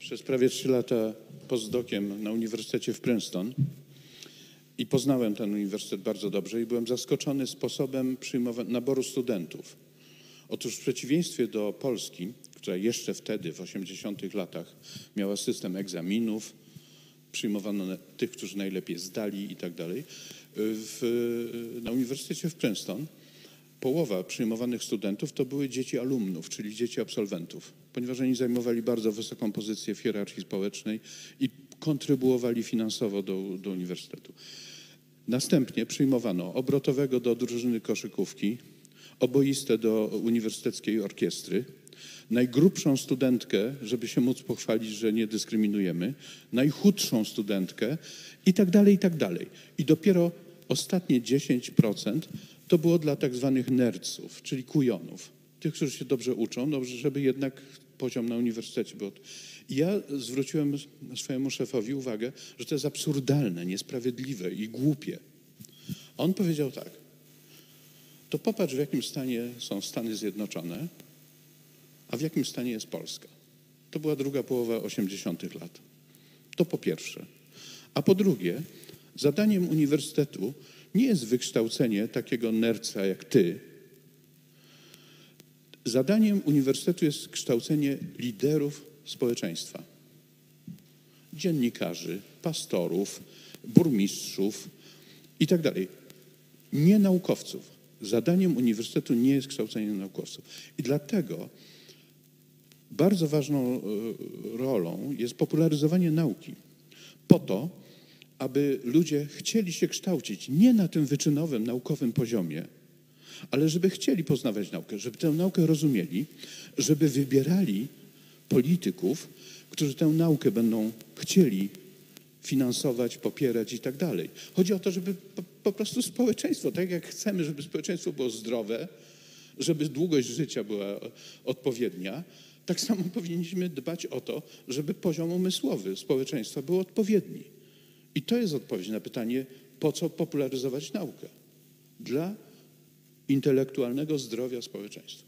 Przez prawie 3 lata postdokiem na Uniwersytecie w Princeton i poznałem ten uniwersytet bardzo dobrze i byłem zaskoczony sposobem naboru studentów. Otóż w przeciwieństwie do Polski, która jeszcze wtedy, w 80-tych latach, miała system egzaminów, przyjmowano tych, którzy najlepiej zdali i tak dalej, na Uniwersytecie w Princeton połowa przyjmowanych studentów to były dzieci alumnów, czyli dzieci absolwentów, ponieważ oni zajmowali bardzo wysoką pozycję w hierarchii społecznej i kontrybuowali finansowo do uniwersytetu. Następnie przyjmowano obrotowego do drużyny koszykówki, oboistę do uniwersyteckiej orkiestry, najgrubszą studentkę, żeby się móc pochwalić, że nie dyskryminujemy, najchudszą studentkę i tak dalej, i tak dalej. I dopiero ostatnie 10% to było dla tak zwanych nerdsów, czyli kujonów, tych, którzy się dobrze uczą, żeby jednak poziom na uniwersytecie był. I ja zwróciłem swojemu szefowi uwagę, że to jest absurdalne, niesprawiedliwe i głupie. On powiedział tak: to popatrz, w jakim stanie są Stany Zjednoczone, a w jakim stanie jest Polska. To była druga połowa 80-tych lat. To po pierwsze. A po drugie, zadaniem uniwersytetu nie jest wykształcenie takiego nerdca jak ty. Zadaniem uniwersytetu jest kształcenie liderów społeczeństwa. Dziennikarzy, pastorów, burmistrzów i tak dalej. Nie naukowców. Zadaniem uniwersytetu nie jest kształcenie naukowców. I dlatego bardzo ważną rolą jest popularyzowanie nauki. Po to, aby ludzie chcieli się kształcić nie na tym wyczynowym, naukowym poziomie, ale żeby chcieli poznawać naukę, żeby tę naukę rozumieli, żeby wybierali polityków, którzy tę naukę będą chcieli finansować, popierać i tak dalej. Chodzi o to, żeby po prostu społeczeństwo, tak jak chcemy, żeby społeczeństwo było zdrowe, żeby długość życia była odpowiednia, tak samo powinniśmy dbać o to, żeby poziom umysłowy społeczeństwa był odpowiedni. I to jest odpowiedź na pytanie, po co popularyzować naukę? Dla intelektualnego zdrowia społeczeństwa.